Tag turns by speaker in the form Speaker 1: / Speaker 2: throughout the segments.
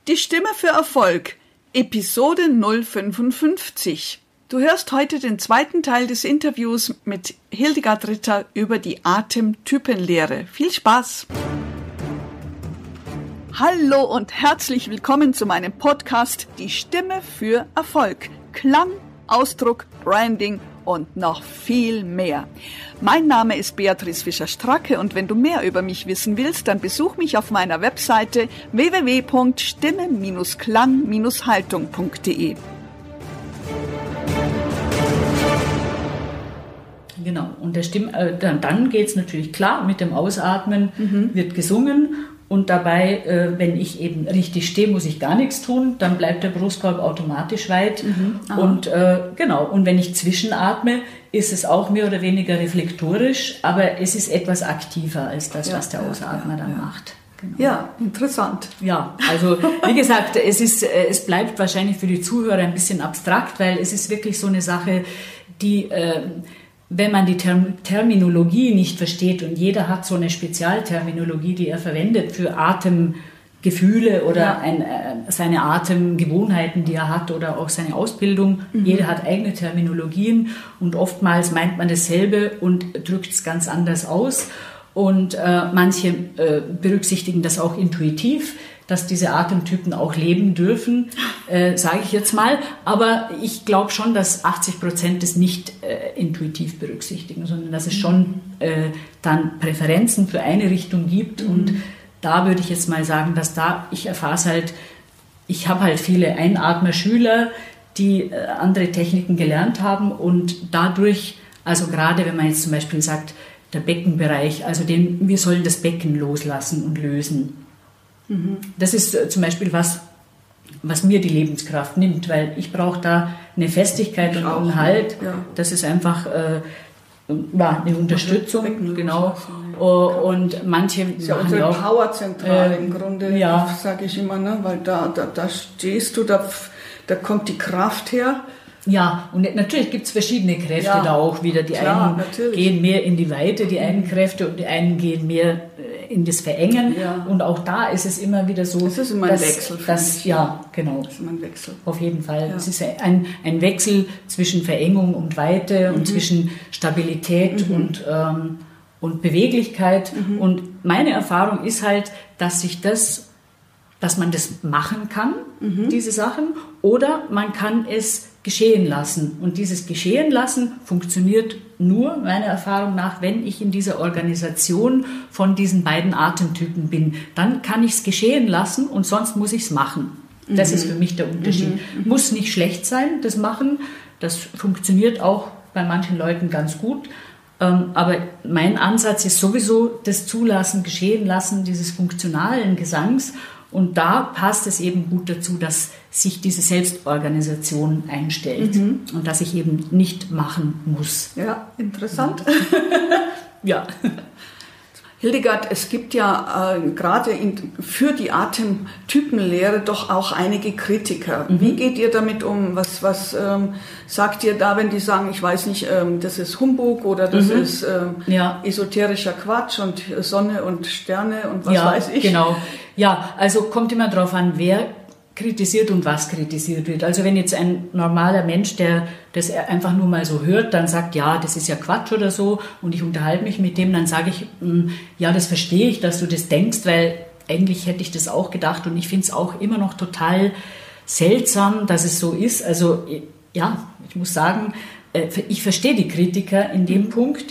Speaker 1: Die Stimme für Erfolg, Episode 055. Du hörst heute den zweiten Teil des Interviews mit Hildegard Ritter über die Atemtypenlehre. Viel Spaß! Hallo und herzlich willkommen zu meinem Podcast Die Stimme für Erfolg. Klang, Ausdruck, Branding und noch viel mehr. Mein Name ist Beatrice Fischer-Stracke und wenn du mehr über mich wissen willst, dann besuch mich auf meiner Webseite www.stimme-klang-haltung.de.
Speaker 2: Genau, und dann geht es natürlich klar, mit dem Ausatmen wird gesungen und dabei, wenn ich eben richtig stehe, muss ich gar nichts tun, dann bleibt der Brustkorb automatisch weit und und wenn ich zwischenatme, ist es auch mehr oder weniger reflektorisch, aber es ist etwas aktiver als das, was der Ausatmer dann macht.
Speaker 1: Genau. Ja, interessant.
Speaker 2: Ja, also wie gesagt, es bleibt wahrscheinlich für die Zuhörer ein bisschen abstrakt, weil es ist wirklich so eine Sache, die... wenn man die Terminologie nicht versteht und jeder hat so eine Spezialterminologie, die er verwendet für Atemgefühle oder seine Atemgewohnheiten, die er hat oder auch seine Ausbildung. Jeder hat eigene Terminologien und oftmals meint man dasselbe und drückt es ganz anders aus. Und manche berücksichtigen das auch intuitiv, dass diese Atemtypen auch leben dürfen, sage ich jetzt mal. Aber ich glaube schon, dass 80% das nicht intuitiv berücksichtigen, sondern dass es schon dann Präferenzen für eine Richtung gibt. Und da würde ich jetzt mal sagen, dass ich erfahre es halt, ich habe halt viele Einatmer-Schüler, die andere Techniken gelernt haben und dadurch, also gerade wenn man jetzt zum Beispiel sagt, der Beckenbereich, also wir sollen das Becken loslassen und lösen. Das ist zum Beispiel was mir die Lebenskraft nimmt, weil ich brauche da eine Festigkeit und einen Halt. Ja. Das ist einfach eine Unterstützung, genau. Und manche
Speaker 1: das ist ja unsere Powerzentrale im Grunde, sage ich immer, ne? Weil da stehst du, da kommt die Kraft her.
Speaker 2: Ja, und natürlich gibt es verschiedene Kräfte da auch wieder. Die einen gehen mehr in die Weite, die einen Kräfte, und die einen gehen mehr in das Verengen. Ja. Und auch da ist es immer wieder so.
Speaker 1: Es ist immer ein Wechsel.
Speaker 2: Ja, genau.
Speaker 1: Es ist immer ein Wechsel.
Speaker 2: Auf jeden Fall. Ja. Es ist ein Wechsel zwischen Verengung und Weite und zwischen Stabilität und Beweglichkeit. Und meine Erfahrung ist halt, dass man das machen kann, diese Sachen, oder man kann es geschehen lassen. Und dieses Geschehen lassen funktioniert nur, meiner Erfahrung nach, wenn ich in dieser Organisation von diesen beiden Atemtypen bin. Dann kann ich es geschehen lassen und sonst muss ich es machen. Das ist für mich der Unterschied. Muss nicht schlecht sein, das Machen. Das funktioniert auch bei manchen Leuten ganz gut. Aber mein Ansatz ist sowieso das Zulassen, Geschehen lassen dieses funktionalen Gesangs. Und da passt es eben gut dazu, dass sich diese Selbstorganisation einstellt und dass ich eben nicht machen muss.
Speaker 1: Ja, interessant.
Speaker 2: Ja.
Speaker 1: Hildegard, es gibt ja gerade für die Atemtypenlehre doch auch einige Kritiker. Wie geht ihr damit um? Was sagt ihr da, wenn die sagen, ich weiß nicht, das ist Humbug oder das ist esoterischer Quatsch und Sonne und Sterne und was weiß ich?
Speaker 2: Genau. Ja, also kommt immer darauf an, wer kritisiert und was kritisiert wird. Also wenn jetzt ein normaler Mensch, der das einfach nur mal so hört, dann sagt, ja, das ist ja Quatsch oder so, und ich unterhalte mich mit dem, dann sage ich, ja, das verstehe ich, dass du das denkst, weil eigentlich hätte ich das auch gedacht, und ich finde es auch immer noch total seltsam, dass es so ist. Also ja, ich muss sagen, ich verstehe die Kritiker in dem Punkt,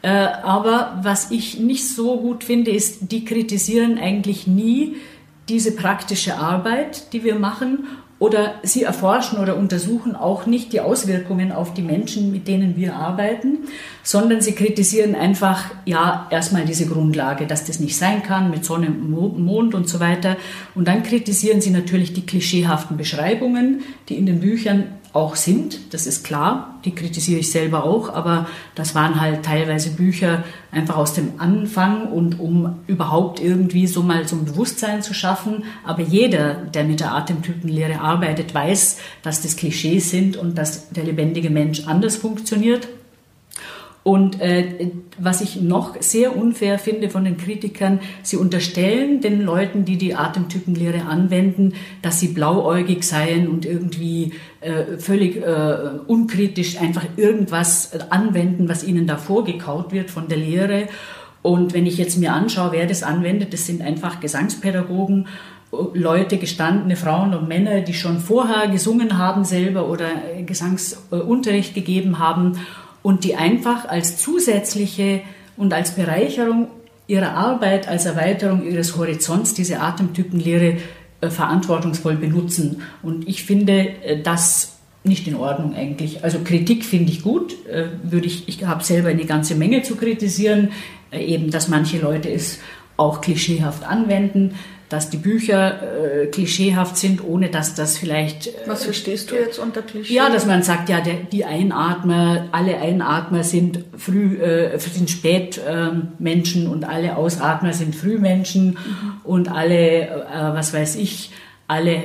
Speaker 2: aber was ich nicht so gut finde, ist, die kritisieren eigentlich nie diese praktische Arbeit, die wir machen, oder sie erforschen oder untersuchen auch nicht die Auswirkungen auf die Menschen, mit denen wir arbeiten, sondern sie kritisieren einfach, erstmal diese Grundlage, dass das nicht sein kann mit Sonne, Mond und so weiter. Und dann kritisieren sie natürlich die klischeehaften Beschreibungen, die in den Büchern auch sind, das ist klar, die kritisiere ich selber auch, aber das waren halt teilweise Bücher einfach aus dem Anfang und um überhaupt irgendwie so mal so ein Bewusstsein zu schaffen. Aber jeder, der mit der Atemtypenlehre arbeitet, weiß, dass das Klischees sind und dass der lebendige Mensch anders funktioniert. Und was ich noch sehr unfair finde von den Kritikern, sie unterstellen den Leuten, die die Atemtypenlehre anwenden, dass sie blauäugig seien und irgendwie völlig unkritisch einfach irgendwas anwenden, was ihnen da vorgekaut wird von der Lehre. Und wenn ich jetzt mir anschaue, wer das anwendet, das sind einfach Gesangspädagogen, Leute, gestandene Frauen und Männer, die schon vorher gesungen haben selber oder Gesangsunterricht gegeben haben und die einfach als zusätzliche und als Bereicherung ihrer Arbeit, als Erweiterung ihres Horizonts diese Atemtypenlehre verantwortungsvoll benutzen. Und ich finde das nicht in Ordnung eigentlich. Also Kritik finde ich gut, ich habe selber eine ganze Menge zu kritisieren, eben, dass manche Leute es auch klischeehaft anwenden, dass die Bücher klischeehaft sind, ohne dass das vielleicht...
Speaker 1: Was verstehst du jetzt unter Klischee?
Speaker 2: Ja, dass man sagt, ja, die Einatmer, alle Einatmer sind Spätmenschen und alle Ausatmer sind Frühmenschen und alle, alle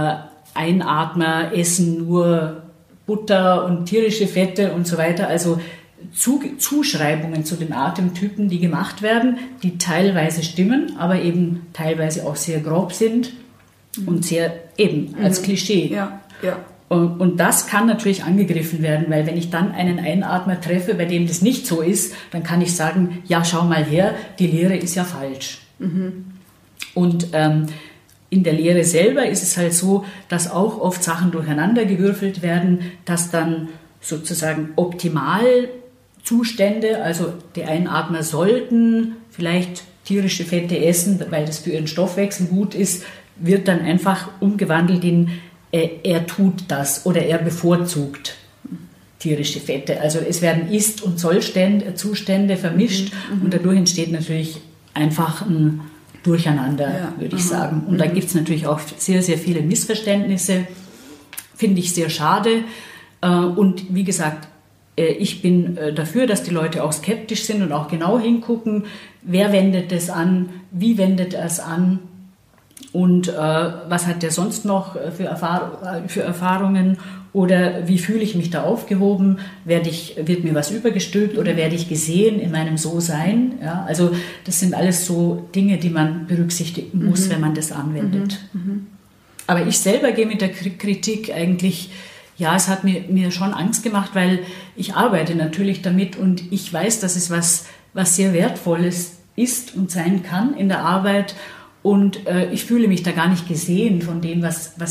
Speaker 2: Einatmer essen nur Butter und tierische Fette und so weiter. Also Zuschreibungen zu den Atemtypen, die gemacht werden, die teilweise stimmen, aber eben teilweise auch sehr grob sind und sehr eben als Klischee.
Speaker 1: Ja, ja.
Speaker 2: Und das kann natürlich angegriffen werden, weil wenn ich dann einen Einatmer treffe, bei dem das nicht so ist, dann kann ich sagen, ja, schau mal her, die Lehre ist ja falsch. Und in der Lehre selber ist es halt so, dass auch oft Sachen durcheinandergewürfelt werden, dass dann sozusagen Optimalzustände, also die Einatmer sollten vielleicht tierische Fette essen, weil das für ihren Stoffwechsel gut ist, wird dann einfach umgewandelt in er tut das oder er bevorzugt tierische Fette. Also es werden Ist- und Soll-Zustände vermischt und dadurch entsteht natürlich einfach ein Durcheinander, würde ich sagen. Und da gibt es natürlich auch sehr, sehr viele Missverständnisse, finde ich sehr schade. Und wie gesagt, ich bin dafür, dass die Leute auch skeptisch sind und auch genau hingucken, wer wendet es an, wie wendet er es an und was hat der sonst noch für Erfahrungen oder wie fühle ich mich da aufgehoben, wird mir was übergestülpt oder werde ich gesehen in meinem So-Sein. Ja, also das sind alles so Dinge, die man berücksichtigen muss, wenn man das anwendet. Aber ich selber gehe mit der Kritik eigentlich... Ja, es hat mir schon Angst gemacht, weil ich arbeite natürlich damit und ich weiß, dass es was sehr Wertvolles ist und sein kann in der Arbeit und ich fühle mich da gar nicht gesehen von dem,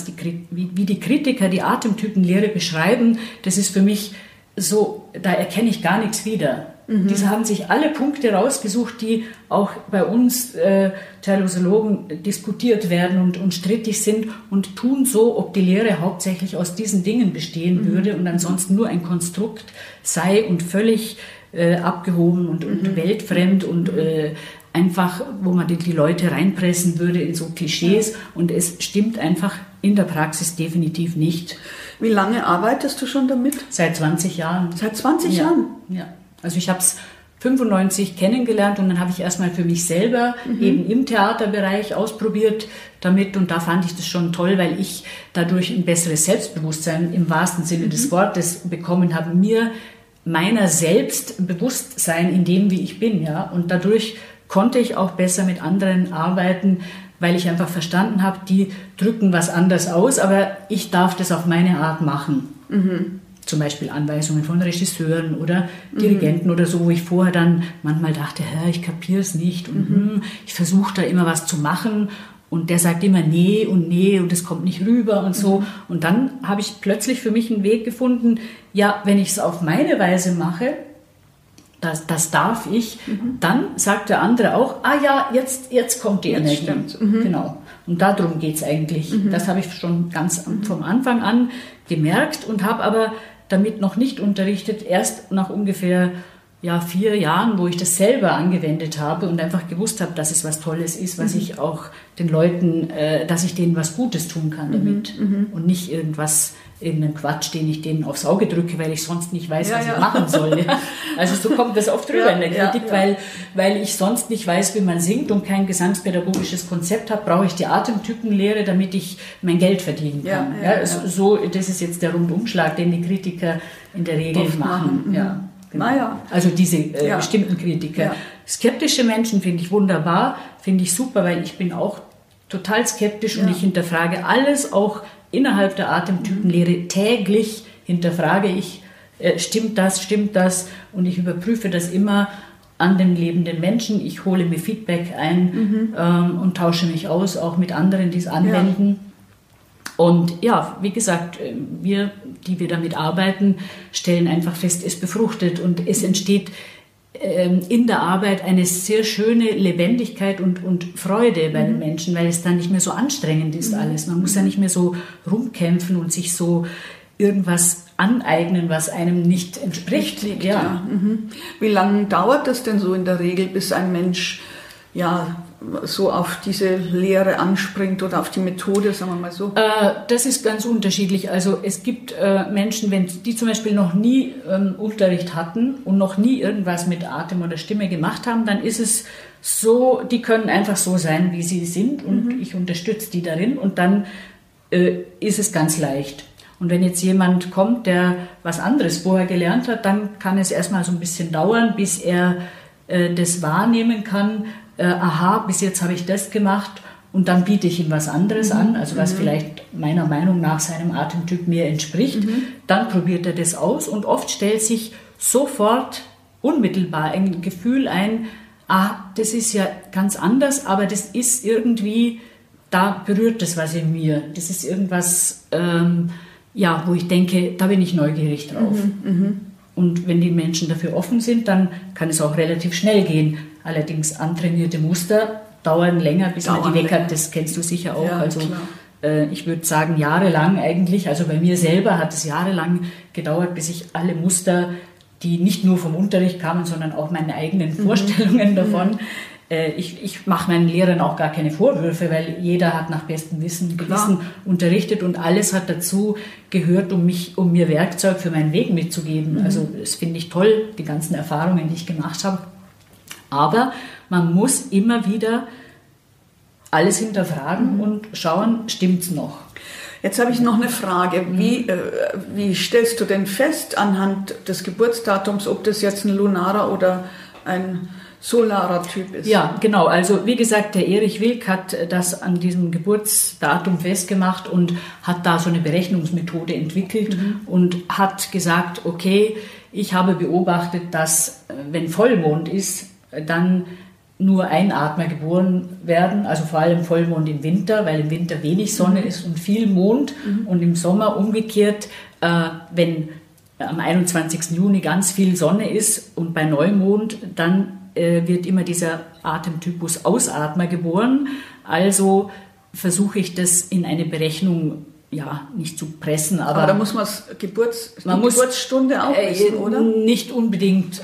Speaker 2: wie die Kritiker die Atemtypenlehre beschreiben. Das ist für mich so, da erkenne ich gar nichts wieder. Die haben sich alle Punkte rausgesucht, die auch bei uns Thermologen diskutiert werden und strittig sind und tun so, ob die Lehre hauptsächlich aus diesen Dingen bestehen würde und ansonsten nur ein Konstrukt sei und völlig abgehoben und weltfremd und einfach, wo man die Leute reinpressen würde in so Klischees und es stimmt einfach in der Praxis definitiv nicht.
Speaker 1: Wie lange arbeitest du schon damit?
Speaker 2: Seit 20 Jahren.
Speaker 1: Seit 20 Jahren?
Speaker 2: Ja. Also ich habe es 95 kennengelernt und dann habe ich erstmal für mich selber eben im Theaterbereich ausprobiert damit und da fand ich das schon toll, weil ich dadurch ein besseres Selbstbewusstsein im wahrsten Sinne des Wortes bekommen habe, mir meiner selbst bewusst sein in dem, wie ich bin, ja, und dadurch konnte ich auch besser mit anderen arbeiten, weil ich einfach verstanden habe, die drücken was anders aus, aber ich darf das auf meine Art machen. Zum Beispiel Anweisungen von Regisseuren oder Dirigenten oder so, wo ich vorher dann manchmal dachte, ich kapiere es nicht und ich versuche da immer was zu machen und der sagt immer nee und es kommt nicht rüber und so. Und dann habe ich plötzlich für mich einen Weg gefunden, ja, wenn ich es auf meine Weise mache, das darf ich, dann sagt der andere auch, jetzt kommt die Energie. Genau. Und darum geht es eigentlich. Das habe ich schon ganz vom Anfang an gemerkt und habe aber damit noch nicht unterrichtet, erst nach ungefähr 4 Jahren, wo ich das selber angewendet habe und einfach gewusst habe, dass es was Tolles ist, was ich auch den Leuten, dass ich denen was Gutes tun kann damit und nicht irgendeinen Quatsch, den ich denen aufs Auge drücke, weil ich sonst nicht weiß, was ich machen soll. Also so kommt das oft rüber in der Kritik, weil ich sonst nicht weiß, wie man singt und kein gesangspädagogisches Konzept habe, brauche ich die Atemtypenlehre, damit ich mein Geld verdienen kann. Das ist jetzt der Rundumschlag, den die Kritiker in der Regel machen. Ja. Genau.
Speaker 1: Naja.
Speaker 2: Also diese bestimmten Kritiker.
Speaker 1: Ja.
Speaker 2: Skeptische Menschen finde ich wunderbar, finde ich super, weil ich bin auch total skeptisch und ich hinterfrage alles, auch innerhalb der Atemtypenlehre täglich hinterfrage ich, stimmt das und ich überprüfe das immer an den lebenden Menschen. Ich hole mir Feedback ein und tausche mich aus, auch mit anderen, die es anwenden. Ja. Und ja, wie gesagt, wir, die wir damit arbeiten, stellen einfach fest, es befruchtet und es entsteht in der Arbeit eine sehr schöne Lebendigkeit und Freude bei den Menschen, weil es dann nicht mehr so anstrengend ist alles. Man muss ja nicht mehr so rumkämpfen und sich so irgendwas aneignen, was einem nicht entspricht.
Speaker 1: Liegt, ja. Wie lange dauert das denn so in der Regel, bis ein Mensch so auf diese Lehre anspringt oder auf die Methode, sagen wir mal so?
Speaker 2: Das ist ganz unterschiedlich. Also es gibt Menschen, die zum Beispiel noch nie Unterricht hatten und noch nie irgendwas mit Atem oder Stimme gemacht haben, dann ist es so, die können einfach so sein, wie sie sind und ich unterstütze die darin und dann ist es ganz leicht. Und wenn jetzt jemand kommt, der was anderes vorher gelernt hat, dann kann es erstmal so ein bisschen dauern, bis er das wahrnehmen kann. Bis jetzt habe ich das gemacht und dann biete ich ihm was anderes an, also was vielleicht meiner Meinung nach seinem Atemtyp mehr entspricht. Dann probiert er das aus und oft stellt sich sofort unmittelbar ein Gefühl ein, das ist ja ganz anders, aber das ist irgendwie, da berührt das was in mir. Das ist irgendwas, wo ich denke, da bin ich neugierig drauf. Und wenn die Menschen dafür offen sind, dann kann es auch relativ schnell gehen. Allerdings antrainierte Muster dauern länger, bis man die weg hat. Das kennst du sicher auch. Ja, also ich würde sagen jahrelang eigentlich. Also bei mir selber hat es jahrelang gedauert, bis ich alle Muster, die nicht nur vom Unterricht kamen, sondern auch meine eigenen Vorstellungen davon. Ich mache meinen Lehrern auch gar keine Vorwürfe, weil jeder hat nach bestem Wissen und Gewissen unterrichtet und alles hat dazu gehört, um mir Werkzeug für meinen Weg mitzugeben. Also das finde ich toll, die ganzen Erfahrungen, die ich gemacht habe. Aber man muss immer wieder alles hinterfragen und schauen, stimmt's noch?
Speaker 1: Jetzt habe ich noch eine Frage. Wie stellst du denn fest anhand des Geburtsdatums, ob das jetzt ein lunarer oder ein solarer Typ ist?
Speaker 2: Ja, genau. Also wie gesagt, der Erich Wilk hat das an diesem Geburtsdatum festgemacht und hat da so eine Berechnungsmethode entwickelt und hat gesagt, okay, ich habe beobachtet, dass wenn Vollmond ist, dann nur Einatmer geboren werden, also vor allem Vollmond im Winter, weil im Winter wenig Sonne ist und viel Mond und im Sommer umgekehrt, wenn am 21. Juni ganz viel Sonne ist und bei Neumond, dann wird immer dieser Atemtypus Ausatmer geboren. Also versuche ich das in eine Berechnung nicht zu pressen. Aber
Speaker 1: da muss man die Geburtsstunde auch wissen, oder?
Speaker 2: Nicht unbedingt.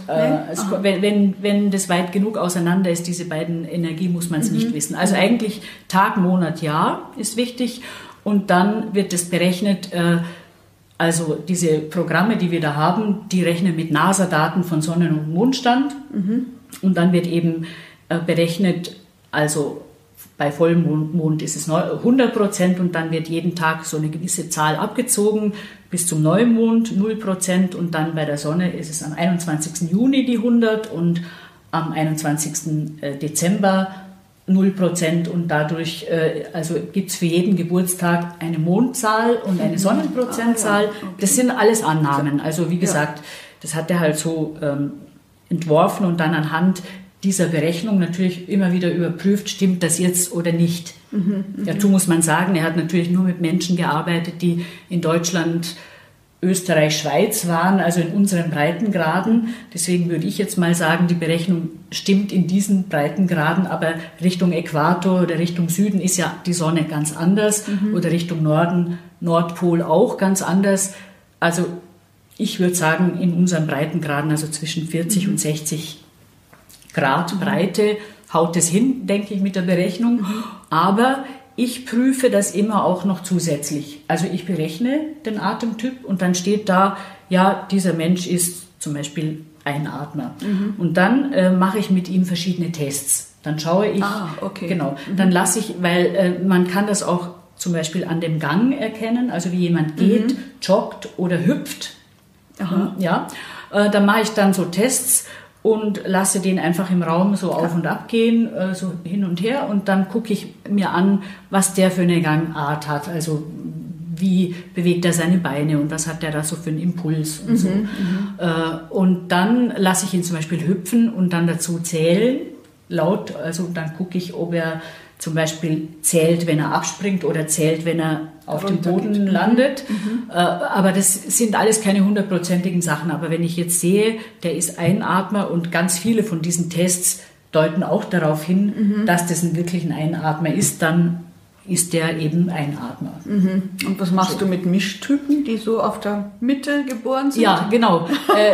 Speaker 2: Wenn das weit genug auseinander ist, diese beiden Energien, muss man es nicht wissen. Also eigentlich Tag, Monat, Jahr ist wichtig. Und dann wird das berechnet, also diese Programme, die wir da haben, die rechnen mit NASA-Daten von Sonnen- und Mondstand. Und dann wird eben berechnet, also bei Vollmond ist es 100% und dann wird jeden Tag so eine gewisse Zahl abgezogen, bis zum Neumond 0% und dann bei der Sonne ist es am 21. Juni die 100 und am 21. Dezember 0% und dadurch gibt es für jeden Geburtstag eine Mondzahl und eine Sonnenprozentzahl. Okay. Das sind alles Annahmen. Also wie gesagt, das hat er halt so entworfen und dann anhand dieser Berechnung natürlich immer wieder überprüft, stimmt das jetzt oder nicht. Dazu muss man sagen, er hat natürlich nur mit Menschen gearbeitet, die in Deutschland, Österreich, Schweiz waren, also in unseren Breitengraden. Deswegen würde ich jetzt mal sagen, die Berechnung stimmt in diesen Breitengraden, aber Richtung Äquator oder Richtung Süden ist ja die Sonne ganz anders oder Richtung Norden, Nordpol auch ganz anders. Also ich würde sagen, in unseren Breitengraden, also zwischen 40 und 60 Grad Breite, haut es hin, denke ich, mit der Berechnung. Aber ich prüfe das immer auch noch zusätzlich. Also ich berechne den Atemtyp und dann steht da, ja, dieser Mensch ist zum Beispiel Einatmer. Und dann mache ich mit ihm verschiedene Tests. Dann schaue ich, dann lasse ich, weil man kann das auch zum Beispiel an dem Gang erkennen, also wie jemand geht, joggt oder hüpft.
Speaker 1: Aha.
Speaker 2: Ja, da mache ich dann so Tests und lasse den einfach im Raum so auf und ab gehen, so hin und her, und dann gucke ich mir an, was der für eine Gangart hat, also wie bewegt er seine Beine und was hat er da so für einen Impuls und so. Und dann lasse ich ihn zum Beispiel hüpfen und dann dazu zählen, laut, also dann gucke ich, ob er zum Beispiel zählt, wenn er abspringt oder zählt, wenn er auf dem Boden landet. Aber das sind alles keine 100%igen Sachen. Aber wenn ich jetzt sehe, der ist Einatmer und ganz viele von diesen Tests deuten auch darauf hin, dass das wirklich ein Einatmer ist, dann ist der eben Einatmer.
Speaker 1: Und was machst du mit Mischtypen, die so auf der Mitte geboren sind?
Speaker 2: Ja, genau.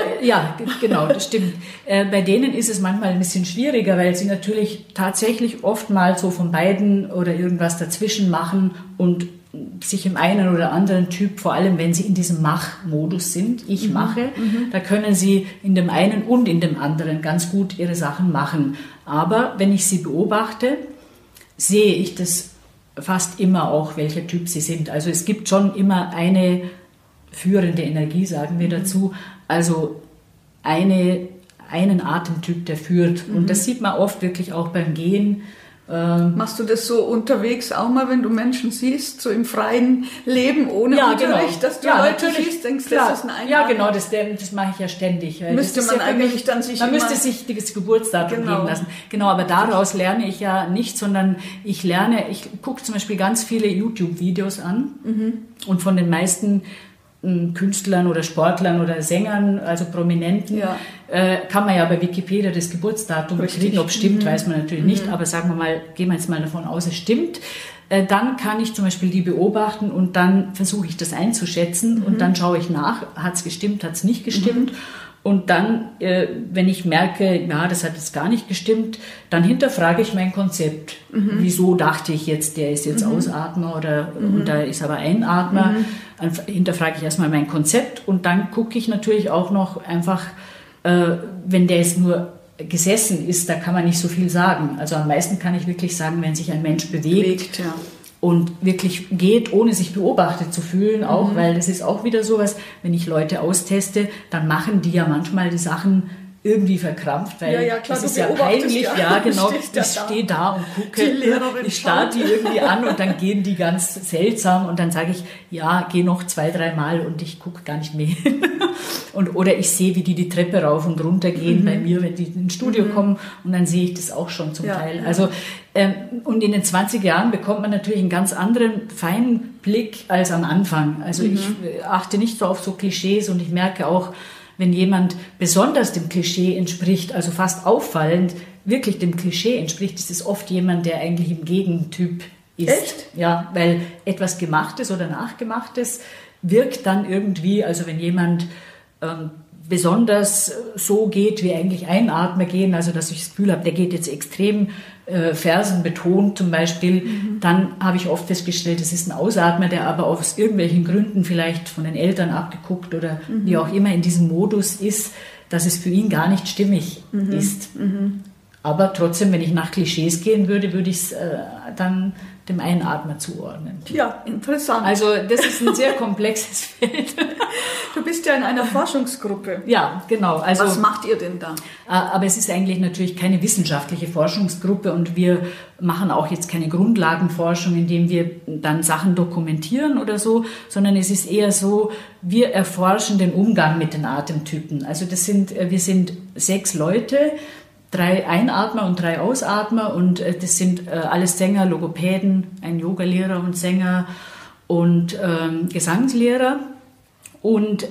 Speaker 2: Genau, das stimmt. Bei denen ist es manchmal ein bisschen schwieriger, weil sie natürlich tatsächlich oftmals so von beiden oder irgendwas dazwischen machen und sich im einen oder anderen Typ, vor allem wenn sie in diesem Mach-Modus sind, ich mache, da können sie in dem einen und in dem anderen ganz gut ihre Sachen machen. Aber wenn ich sie beobachte, sehe ich das fast immer auch, welcher Typ sie sind. Also es gibt schon immer eine führende Energie, sagen wir dazu, also einen Atemtyp, der führt. Und das sieht man oft wirklich auch beim Gehen.
Speaker 1: Machst du das so unterwegs auch mal, wenn du Menschen siehst, so im freien Leben ohne Unterricht, dass du Leute siehst, denkst,
Speaker 2: klar,
Speaker 1: das ist ein Einatmer?
Speaker 2: Ja, genau, das mache ich ja ständig.
Speaker 1: Müsste man eigentlich dann sich
Speaker 2: man müsste sich das Geburtsdatum geben lassen. Genau, aber daraus lerne ich ja nicht, sondern ich gucke zum Beispiel ganz viele YouTube-Videos an und von den meisten Künstlern oder Sportlern oder Sängern, also Prominenten, kann man ja bei Wikipedia das Geburtsdatum kriegen. Ob es stimmt, weiß man natürlich nicht, aber sagen wir mal, gehen wir jetzt mal davon aus, es stimmt. Dann kann ich zum Beispiel die beobachten und dann versuche ich das einzuschätzen und dann schaue ich nach, hat es gestimmt, hat es nicht gestimmt. Und dann, wenn ich merke, ja, das hat jetzt gar nicht gestimmt, dann hinterfrage ich mein Konzept. Wieso dachte ich jetzt, der ist jetzt Ausatmer und da ist aber Einatmer? Dann hinterfrage ich erstmal mein Konzept und dann gucke ich natürlich auch noch einfach, wenn der jetzt nur gesessen ist, da kann man nicht so viel sagen. Also am meisten kann ich wirklich sagen, wenn sich ein Mensch bewegt und wirklich geht, ohne sich beobachtet zu fühlen, auch, weil das ist auch wieder sowas, wenn ich Leute austeste, dann machen die ja manchmal die Sachen irgendwie verkrampft, weil
Speaker 1: klar,
Speaker 2: das ist ja peinlich, genau, ich stehe da und gucke, ich starre die irgendwie an und dann gehen die ganz seltsam und dann sage ich, ja, geh noch 2-3 Mal und ich gucke gar nicht mehr hin. Oder ich sehe, wie die Treppe rauf und runter gehen bei mir, wenn die ins Studio kommen und dann sehe ich das auch schon zum Teil. Also, und in den 20 Jahren bekommt man natürlich einen ganz anderen, feinen Blick als am Anfang. Also ich achte nicht so auf so Klischees und ich merke auch, wenn jemand besonders dem Klischee entspricht, also fast auffallend, wirklich dem Klischee entspricht, ist es oft jemand, der eigentlich im Gegentyp ist.
Speaker 1: Echt?
Speaker 2: Ja, weil etwas Gemachtes oder Nachgemachtes wirkt dann irgendwie, also wenn jemand besonders so geht, wie eigentlich Einatmer gehen, also dass ich das Gefühl habe, der geht jetzt extrem fersenbetont zum Beispiel, dann habe ich oft festgestellt, das ist ein Ausatmer, der aber aus irgendwelchen Gründen vielleicht von den Eltern abgeguckt oder wie auch immer in diesem Modus ist, dass es für ihn gar nicht stimmig ist. Aber trotzdem, wenn ich nach Klischees gehen würde, würde ich es dann dem Einatmer zuordnen.
Speaker 1: Ja, interessant.
Speaker 2: Also das ist ein sehr komplexes Feld.
Speaker 1: Du bist ja in einer Forschungsgruppe.
Speaker 2: Ja, genau. Also,
Speaker 1: was macht ihr denn da?
Speaker 2: Aber es ist eigentlich natürlich keine wissenschaftliche Forschungsgruppe und wir machen auch jetzt keine Grundlagenforschung, indem wir dann Sachen dokumentieren oder so, sondern es ist eher so, wir erforschen den Umgang mit den Atemtypen. Also wir sind 6 Leute, 3 Einatmer und 3 Ausatmer und das sind alles Sänger, Logopäden, ein Yogalehrer und Sänger und Gesangslehrer und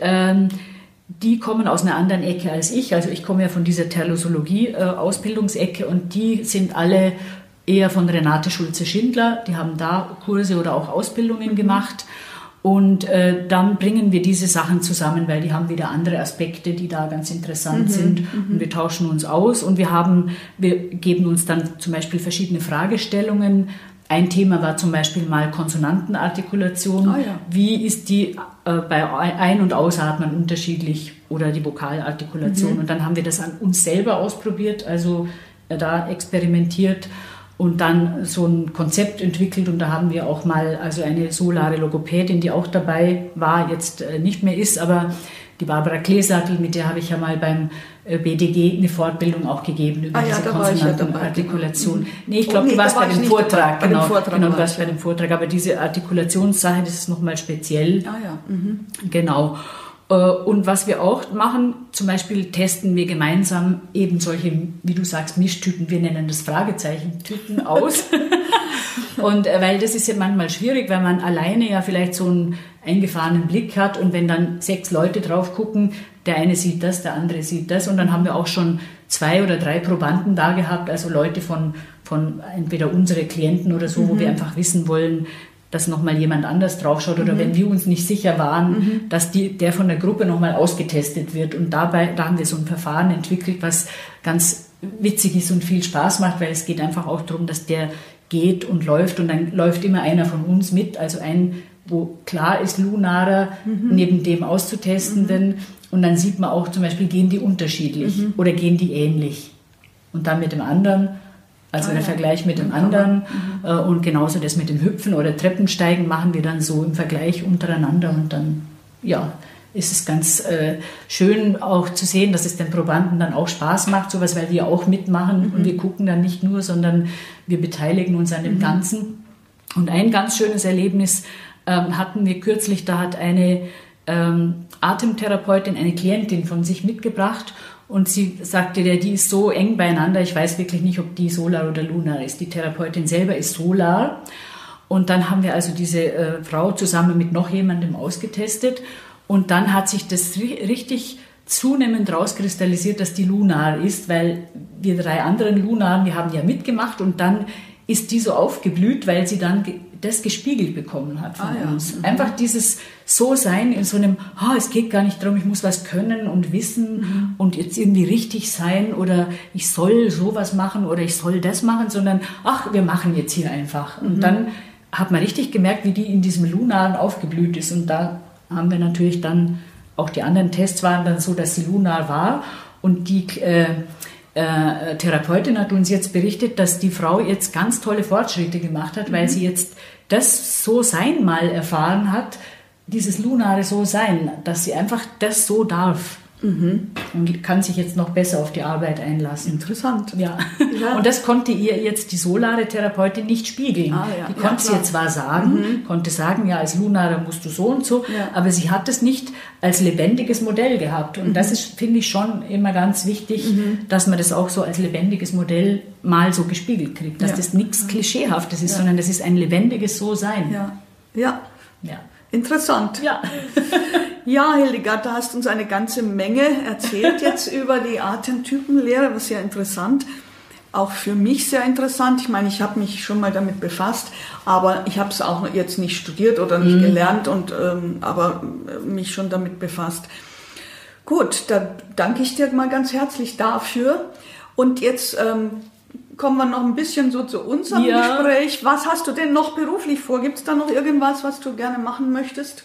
Speaker 2: die kommen aus einer anderen Ecke als ich. Also ich komme ja von dieser Terlosologie-Ausbildungsecke und die sind alle eher von Renate Schulze-Schindler. Die haben da Kurse oder auch Ausbildungen gemacht. Und dann bringen wir diese Sachen zusammen, weil die haben wieder andere Aspekte, die da ganz interessant sind. Und wir tauschen uns aus und wir geben uns dann zum Beispiel verschiedene Fragestellungen. Ein Thema war zum Beispiel mal Konsonantenartikulation. Wie ist die bei Ein- und Ausatmen unterschiedlich oder die Vokalartikulation? Und dann haben wir das an uns selber ausprobiert, also da experimentiert. Und dann so ein Konzept entwickelt und da haben wir auch mal also eine solare Logopädin, die auch dabei war, jetzt nicht mehr ist, aber die Barbara Kleesattel, mit der habe ich ja mal beim BDG eine Fortbildung auch gegeben über diese Konsonantenartikulation. Genau. Nee, ich glaube, du warst bei dem Vortrag. Genau, du warst bei dem Vortrag. Aber diese Artikulationssache, das ist nochmal speziell. Genau. Und was wir auch machen, zum Beispiel testen wir gemeinsam eben solche, wie du sagst, Mischtypen, wir nennen das Fragezeichen-Typen aus. Und weil das ist ja manchmal schwierig, weil man alleine ja vielleicht so einen eingefahrenen Blick hat und wenn dann 6 Leute drauf gucken, der eine sieht das, der andere sieht das und dann haben wir auch schon 2 oder 3 Probanden da gehabt, also Leute von entweder unsere Klienten oder so, wo wir einfach wissen wollen, dass nochmal jemand anders draufschaut oder wenn wir uns nicht sicher waren, dass der von der Gruppe nochmal ausgetestet wird. Und da haben wir so ein Verfahren entwickelt, was ganz witzig ist und viel Spaß macht, weil es geht einfach auch darum, dass der geht und läuft und dann läuft immer einer von uns mit, also wo klar ist, lunarer, neben dem Auszutestenden und dann sieht man auch zum Beispiel, gehen die unterschiedlich oder gehen die ähnlich und dann mit dem anderen. Also der Vergleich mit dem anderen und genauso das mit dem Hüpfen oder Treppensteigen machen wir dann so im Vergleich untereinander und dann, ja, ist es ganz schön auch zu sehen, dass es den Probanden dann auch Spaß macht, sowas, weil wir auch mitmachen und wir gucken dann nicht nur, sondern wir beteiligen uns an dem Ganzen. Und ein ganz schönes Erlebnis hatten wir kürzlich, da hat eine Atemtherapeutin eine Klientin von sich mitgebracht und sie sagte, die ist so eng beieinander, ich weiß wirklich nicht, ob die Solar oder Lunar ist. Die Therapeutin selber ist Solar. Und dann haben wir also diese Frau zusammen mit noch jemandem ausgetestet. Und dann hat sich das richtig zunehmend rauskristallisiert, dass die Lunar ist, weil wir 3 anderen Lunaren, wir haben ja mitgemacht und dann ist die so aufgeblüht, weil sie dann das gespiegelt bekommen hat von uns. Einfach dieses So-Sein in so einem, es geht gar nicht darum, ich muss was können und wissen und jetzt irgendwie richtig sein oder ich soll sowas machen oder ich soll das machen, sondern wir machen jetzt hier einfach. Und dann hat man richtig gemerkt, wie die in diesem Lunaren aufgeblüht ist und da haben wir natürlich dann, auch die anderen Tests waren dann so, dass sie lunar war und die Therapeutin hat uns jetzt berichtet, dass die Frau jetzt ganz tolle Fortschritte gemacht hat, weil sie jetzt das So-Sein mal erfahren hat, dieses lunare So-Sein, dass sie einfach das so darf. Und kann sich jetzt noch besser auf die Arbeit einlassen.
Speaker 1: Interessant.
Speaker 2: Ja. Und das konnte ihr jetzt die solare Therapeutin nicht spiegeln. Die konnte sie jetzt zwar sagen, konnte sagen, ja, als Lunarer musst du so und so, aber sie hat es nicht als lebendiges Modell gehabt. Und das ist, finde ich, schon immer ganz wichtig, dass man das auch so als lebendiges Modell mal so gespiegelt kriegt. Dass das nichts Klischeehaftes ist, sondern das ist ein lebendiges So-Sein.
Speaker 1: Ja. Interessant. Ja, Hildegard, da hast uns eine ganze Menge erzählt jetzt über die Atemtypenlehre, was sehr interessant, auch für mich sehr interessant. Ich meine, ich habe mich schon mal damit befasst, aber ich habe es auch jetzt nicht studiert oder nicht gelernt, aber mich schon damit befasst. Gut, da danke ich dir mal ganz herzlich dafür. Und jetzt kommen wir noch ein bisschen so zu unserem Gespräch. Was hast du denn noch beruflich vor? Gibt es da noch irgendwas, was du gerne machen möchtest?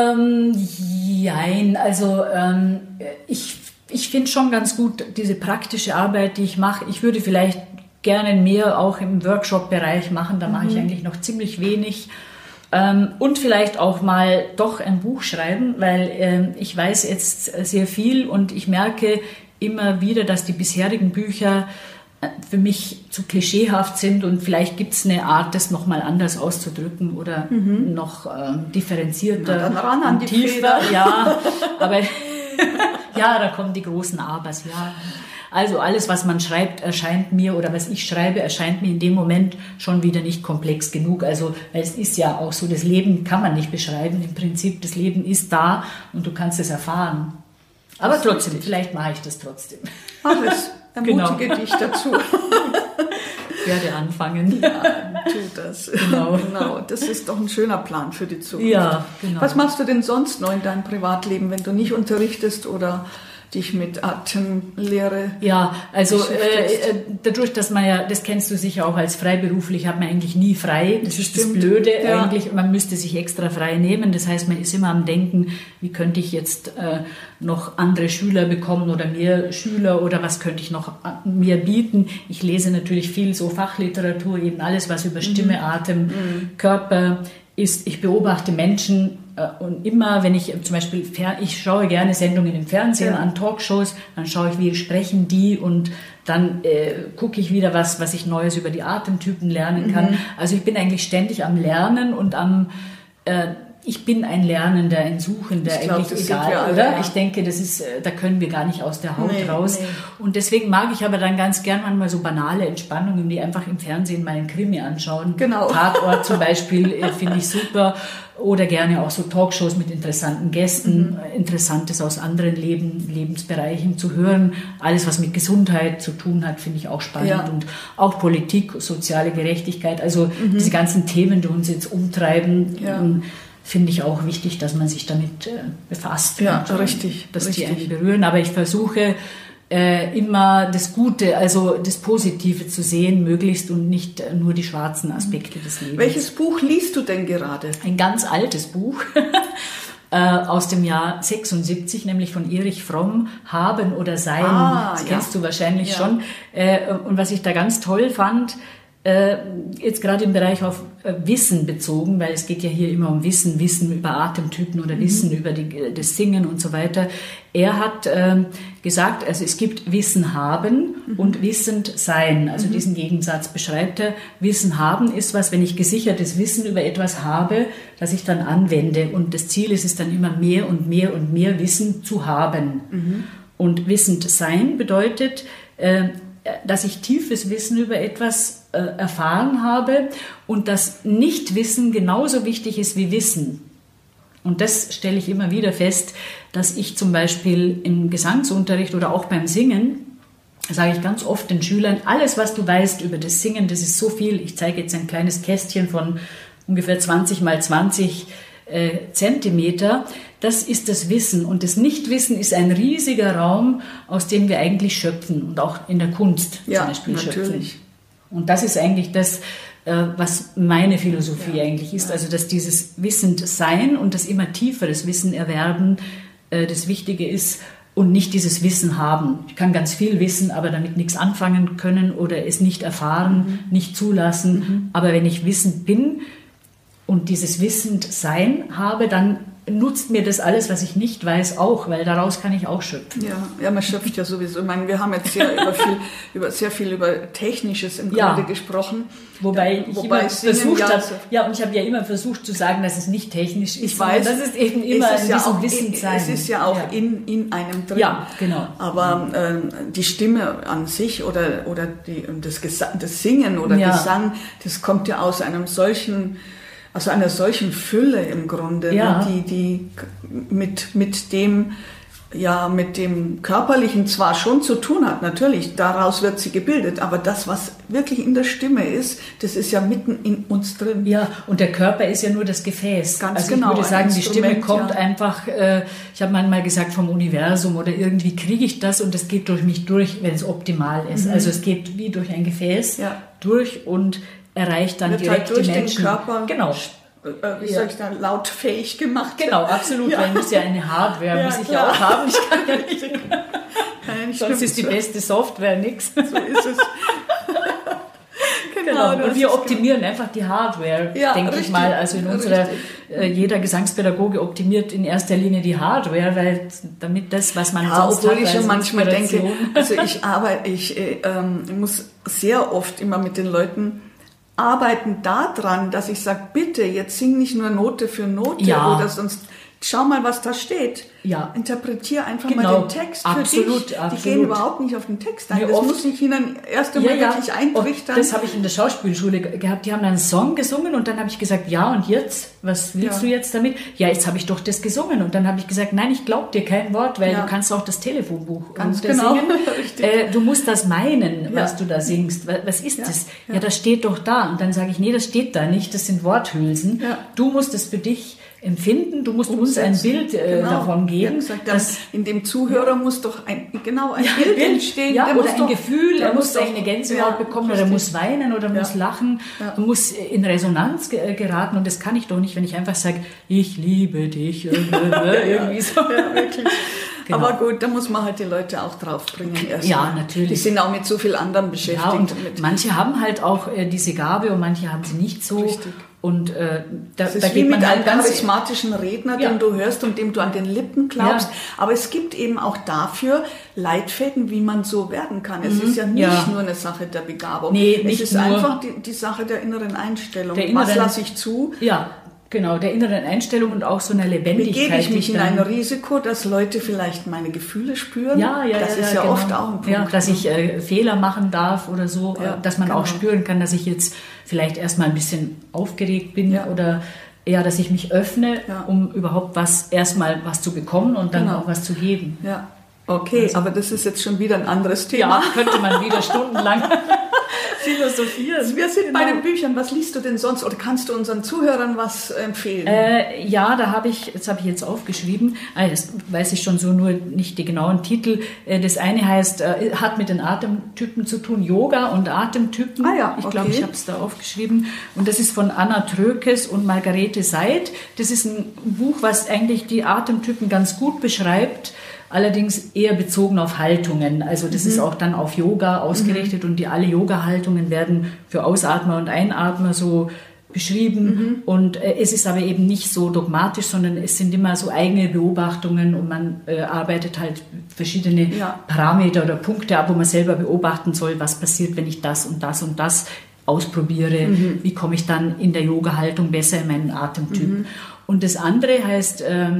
Speaker 2: Jein, also ich finde schon ganz gut diese praktische Arbeit, die ich mache. Ich würde vielleicht gerne mehr auch im Workshop-Bereich machen, da mache ich eigentlich noch ziemlich wenig. Und vielleicht auch mal doch ein Buch schreiben, weil ich weiß jetzt sehr viel und ich merke immer wieder, dass die bisherigen Bücher für mich zu klischeehaft sind und vielleicht gibt es eine Art, das nochmal anders auszudrücken oder noch differenzierter,
Speaker 1: dann ran an die
Speaker 2: tiefer. Ja, aber da kommen die großen Abers. Ja. Also alles, was man schreibt, erscheint mir oder was ich schreibe, erscheint mir in dem Moment schon wieder nicht komplex genug. Also weil es ist ja auch so, das Leben kann man nicht beschreiben. Im Prinzip, das Leben ist da und du kannst es erfahren. Aber trotzdem, vielleicht mache ich das trotzdem.
Speaker 1: Mach es. Ermutige dich dazu.
Speaker 2: Ich werde anfangen.
Speaker 1: Ja, tu das. Genau. Das ist doch ein schöner Plan für die Zukunft.
Speaker 2: Ja, genau.
Speaker 1: Was machst du denn sonst noch in deinem Privatleben, wenn du nicht unterrichtest oder dich mit Atemlehre?
Speaker 2: Ja, also dadurch, dass man ja, das kennst du sicher auch als freiberuflich, hat man eigentlich nie frei. Das ist das Blöde eigentlich. Man müsste sich extra frei nehmen. Das heißt, man ist immer am Denken, wie könnte ich jetzt noch andere Schüler bekommen oder mehr Schüler oder was könnte ich noch mir bieten. Ich lese natürlich viel so Fachliteratur, eben alles, was über Stimme, Atem, Körper, ist, ich beobachte Menschen und immer, wenn ich zum Beispiel, ich schaue gerne Sendungen im Fernsehen an, Talkshows, dann schaue ich, wie sprechen die und dann gucke ich wieder was ich Neues über die Atemtypen lernen kann. Also ich bin eigentlich ständig am Lernen und ich bin ein Lernender, ein Suchender, eigentlich egal, oder? Ja. Ich denke, da können wir gar nicht aus der Haut raus. Nee. Und deswegen mag ich aber dann ganz gern manchmal so banale Entspannungen, die einfach im Fernsehen mal einen Krimi anschauen.
Speaker 1: Genau.
Speaker 2: Tatort zum Beispiel finde ich super. Oder gerne auch so Talkshows mit interessanten Gästen, Interessantes aus anderen Lebensbereichen zu hören. Alles, was mit Gesundheit zu tun hat, finde ich auch spannend. Ja. Und auch Politik, soziale Gerechtigkeit, also diese ganzen Themen, die uns jetzt umtreiben, finde ich auch wichtig, dass man sich damit befasst.
Speaker 1: Ja, richtig.
Speaker 2: Dass die einen berühren. Aber ich versuche immer das Gute, also das Positive zu sehen, möglichst und nicht nur die schwarzen Aspekte des Lebens.
Speaker 1: Welches Buch liest du denn gerade?
Speaker 2: Ein ganz altes Buch aus dem Jahr 76, nämlich von Erich Fromm, Haben oder Sein. Das kennst du wahrscheinlich schon. Und was ich da ganz toll fand, jetzt gerade im Bereich auf Wissen bezogen, weil es geht ja hier immer um Wissen über Atemtypen oder Wissen über das Singen und so weiter. Er hat gesagt, also es gibt Wissen haben und wissend sein. Also diesen Gegensatz beschreibt er. Wissen haben ist was, wenn ich gesichertes Wissen über etwas habe, das ich dann anwende. Und das Ziel ist es dann immer mehr und mehr und mehr Wissen zu haben. Und wissend sein bedeutet, dass ich tiefes Wissen über etwas erfahren habe und dass Nichtwissen genauso wichtig ist wie Wissen. Und das stelle ich immer wieder fest, dass ich zum Beispiel im Gesangsunterricht oder auch beim Singen, sage ich ganz oft den Schülern, alles, was du weißt über das Singen, das ist so viel. Ich zeige jetzt ein kleines Kästchen von ungefähr 20 mal 20 Zentimeter. Das ist das Wissen. Und das Nichtwissen ist ein riesiger Raum, aus dem wir eigentlich schöpfen und auch in der Kunst zum Beispiel schöpfen. Und das ist eigentlich das, was meine Philosophie eigentlich ist. Also, dass dieses Wissendsein und das immer tieferes Wissen erwerben das Wichtige ist und nicht dieses Wissen haben. Ich kann ganz viel wissen, aber damit nichts anfangen können oder es nicht erfahren, nicht zulassen. Aber wenn ich wissend bin und dieses Wissendsein habe, dann nutzt mir das alles, was ich nicht weiß, auch, weil daraus kann ich auch schöpfen.
Speaker 1: Ja, man schöpft ja sowieso. Ich meine, wir haben jetzt sehr viel über Technisches im Grunde gesprochen.
Speaker 2: Wobei ich immer versucht habe, und ich habe ja immer versucht zu sagen, dass es nicht technisch ist.
Speaker 1: Ich weiß,
Speaker 2: das ist eben immer ein bisschen Wissenssein.
Speaker 1: Es ist ja auch in einem drin.
Speaker 2: Ja, genau.
Speaker 1: Aber die Stimme an sich oder das Singen oder Gesang, das kommt ja aus einer solchen Fülle im Grunde, die mit dem Körperlichen zwar schon zu tun hat, natürlich, daraus wird sie gebildet, aber das, was wirklich in der Stimme ist, das ist ja mitten in uns drin.
Speaker 2: Ja, und der Körper ist ja nur das Gefäß.
Speaker 1: Ganz genau.
Speaker 2: Ich würde sagen, die Stimme kommt einfach, ich habe manchmal gesagt, vom Universum oder irgendwie kriege ich das und es geht durch mich durch, wenn es optimal ist. Also es geht wie durch ein Gefäß durch und erreicht dann
Speaker 1: wird
Speaker 2: direkt
Speaker 1: halt durch
Speaker 2: die Menschen.
Speaker 1: Den Körper,
Speaker 2: soll
Speaker 1: ich sagen, lautfähig gemacht.
Speaker 2: Genau, absolut, weil muss ja eine Hardware, muss ich ja auch haben. Ich kann ja nicht. Sonst ist die beste Software nichts.
Speaker 1: So ist es.
Speaker 2: Genau. Und wir optimieren einfach die Hardware, denke ich mal. Also in unserer, jeder Gesangspädagoge optimiert in erster Linie die Hardware, weil damit das, was man sonst
Speaker 1: obwohl
Speaker 2: hat,
Speaker 1: ich schon manchmal denke, also ich muss sehr oft immer mit den Leuten arbeiten daran, dass ich sage, bitte, jetzt sing nicht nur Note für Note oder sonst schau mal, was da steht. Ja. Interpretiere einfach mal den Text für dich. Die gehen überhaupt nicht auf den Text ein. Das muss ich ihnen erst einmal wirklich eintrichtern.
Speaker 2: Das habe ich in der Schauspielschule gehabt. Die haben einen Song gesungen und dann habe ich gesagt, ja und jetzt? Was willst du jetzt damit? Ja, jetzt habe ich doch das gesungen. Und dann habe ich gesagt, nein, ich glaube dir kein Wort, weil du kannst auch das Telefonbuch singen. Du musst das meinen, was du da singst. Was ist das? Ja, das steht doch da. Und dann sage ich, nee, das steht da nicht. Das sind Worthülsen. Ja. Du musst es für dich empfinden, du musst uns ein Bild davon geben.
Speaker 1: In dem Zuhörer muss doch ein Bild entstehen.
Speaker 2: Ja, oder ein Gefühl, er muss eine Gänsehaut bekommen oder er muss weinen oder muss lachen, muss in Resonanz geraten und das kann ich doch nicht, wenn ich einfach sage, ich liebe dich. Irgendwie so.
Speaker 1: Ja, wirklich. Genau. Aber gut, da muss man halt die Leute auch draufbringen.
Speaker 2: Ja, natürlich.
Speaker 1: Die sind auch mit so viel anderem beschäftigt.
Speaker 2: Ja, und manche haben halt auch diese Gabe und manche haben sie nicht so.
Speaker 1: Richtig.
Speaker 2: Und
Speaker 1: das ist wie mit einem charismatischen Redner, den du hörst und dem du an den Lippen glaubst. Ja. Aber es gibt eben auch dafür Leitfäden, wie man so werden kann. Es ist ja nicht nur eine Sache der Begabung.
Speaker 2: Nee,
Speaker 1: es ist einfach die Sache der inneren Einstellung. Was lasse ich zu?
Speaker 2: Ja, genau, der inneren Einstellung und auch so einer Lebendigkeit.
Speaker 1: Begebe ich mich in ein Risiko, dass Leute vielleicht meine Gefühle spüren? Das ist ja
Speaker 2: genau.
Speaker 1: Oft auch ein Punkt.
Speaker 2: Ja, dass ich Fehler machen darf oder so, dass man auch spüren kann, dass ich jetzt vielleicht erstmal ein bisschen aufgeregt bin oder dass ich mich öffne, um überhaupt erstmal was zu bekommen und dann auch was zu geben.
Speaker 1: Ja. Okay, aber das ist jetzt schon wieder ein anderes Thema.
Speaker 2: Ja, könnte man wieder stundenlang philosophieren.
Speaker 1: Wir sind bei den Büchern. Was liest du denn sonst? Oder kannst du unseren Zuhörern was empfehlen?
Speaker 2: Da habe ich jetzt aufgeschrieben, das weiß ich schon so, nur nicht die genauen Titel. Das eine heißt, hat mit den Atemtypen zu tun, Yoga und Atemtypen. Ich glaube, ich habe es da aufgeschrieben. Und das ist von Anna Trökes und Margarete Seid. Das ist ein Buch, was eigentlich die Atemtypen ganz gut beschreibt. Allerdings eher bezogen auf Haltungen. Also das ist auch dann auf Yoga ausgerichtet und alle Yoga-Haltungen werden für Ausatmer und Einatmer so beschrieben. Und es ist aber eben nicht so dogmatisch, sondern es sind immer so eigene Beobachtungen und man arbeitet halt verschiedene Parameter oder Punkte ab, wo man selber beobachten soll, was passiert, wenn ich das und das und das ausprobiere. Wie komme ich dann in der Yoga-Haltung besser in meinen Atemtyp? Und das andere heißt...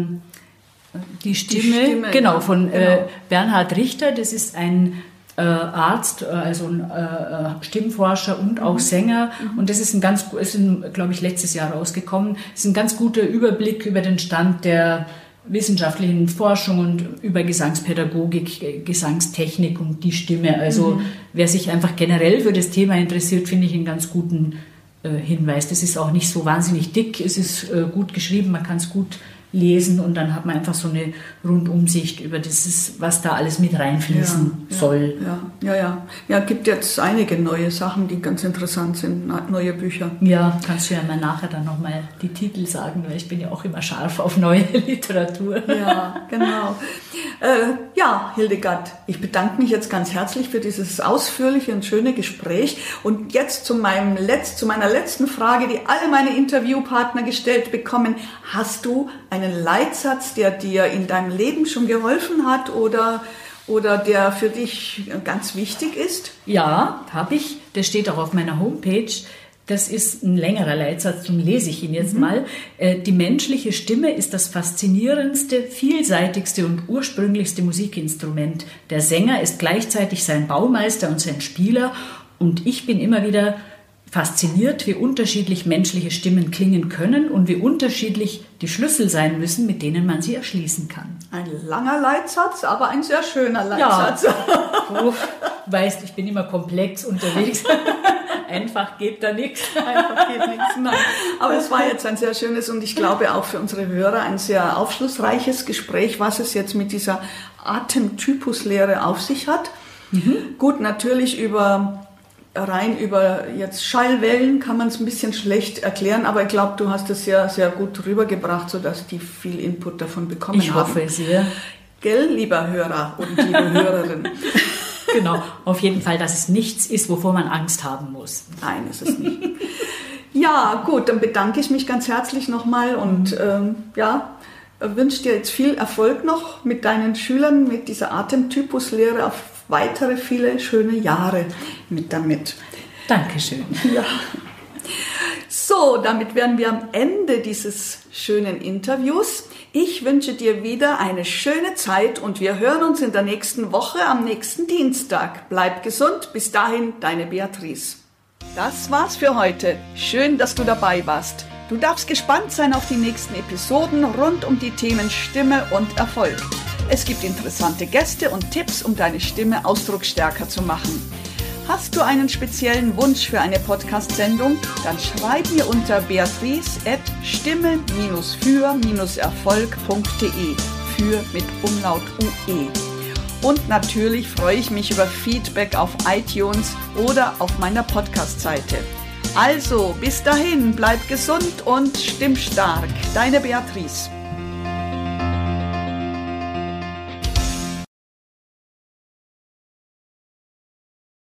Speaker 2: Die Stimme, genau, von Bernhard Richter. Das ist ein Arzt, also ein Stimmforscher und auch Sänger. Und das ist glaube ich, letztes Jahr rausgekommen. Das ist ein ganz guter Überblick über den Stand der wissenschaftlichen Forschung und über Gesangspädagogik, Gesangstechnik und die Stimme. Also wer sich einfach generell für das Thema interessiert, finde ich einen ganz guten Hinweis. Das ist auch nicht so wahnsinnig dick. Es ist gut geschrieben, man kann es gut lesen und dann hat man einfach so eine Rundumsicht über das, was da alles mit reinfließen soll. Ja, gibt jetzt einige neue Sachen, die ganz interessant sind, neue Bücher. Ja, kannst du ja mal nachher dann nochmal die Titel sagen, weil ich bin ja auch immer scharf auf neue Literatur. Ja, genau. Hildegard, ich bedanke mich jetzt ganz herzlich für dieses ausführliche und schöne Gespräch und jetzt zu meiner letzten Frage, die alle meine Interviewpartner gestellt bekommen. Hast du einen Leitsatz, der dir in deinem Leben schon geholfen hat oder der für dich ganz wichtig ist? Ja, habe ich. Der steht auch auf meiner Homepage. Das ist ein längerer Leitsatz, darum lese ich ihn jetzt mal. Die menschliche Stimme ist das faszinierendste, vielseitigste und ursprünglichste Musikinstrument. Der Sänger ist gleichzeitig sein Baumeister und sein Spieler. Und ich bin immer wieder fasziniert, wie unterschiedlich menschliche Stimmen klingen können und wie unterschiedlich die Schlüssel sein müssen, mit denen man sie erschließen kann. Ein langer Leitsatz, aber ein sehr schöner Leitsatz. Ja, du weißt, ich bin immer komplex unterwegs. Einfach geht da nichts. Einfach geht nichts, nein. Aber es war jetzt ein sehr schönes und ich glaube auch für unsere Hörer ein sehr aufschlussreiches Gespräch, was es jetzt mit dieser Atemtypuslehre auf sich hat. Gut, natürlich rein über jetzt Schallwellen kann man es ein bisschen schlecht erklären, aber ich glaube, du hast es sehr, sehr gut rübergebracht, sodass die viel Input davon bekommen haben. Ich hoffe es sehr. Gell, lieber Hörer und liebe Hörerin. Genau, auf jeden Fall, dass es nichts ist, wovor man Angst haben muss. Nein, ist es nicht. Ja, gut, dann bedanke ich mich ganz herzlich nochmal und wünsche dir jetzt viel Erfolg noch mit deinen Schülern, mit dieser Atemtypuslehre auf weitere viele schöne Jahre damit. Dankeschön. Ja. So, damit wären wir am Ende dieses schönen Interviews. Ich wünsche dir wieder eine schöne Zeit und wir hören uns in der nächsten Woche am nächsten Dienstag. Bleib gesund, bis dahin, deine Beatrice. Das war's für heute. Schön, dass du dabei warst. Du darfst gespannt sein auf die nächsten Episoden rund um die Themen Stimme und Erfolg. Es gibt interessante Gäste und Tipps, um deine Stimme ausdrucksstärker zu machen. Hast du einen speziellen Wunsch für eine Podcast-Sendung? Dann schreib mir unter beatrice@stimme-für-erfolg.de, für mit Umlaut UE. Und natürlich freue ich mich über Feedback auf iTunes oder auf meiner Podcast-Seite. Also, bis dahin, bleib gesund und stimmstark. Deine Beatrice.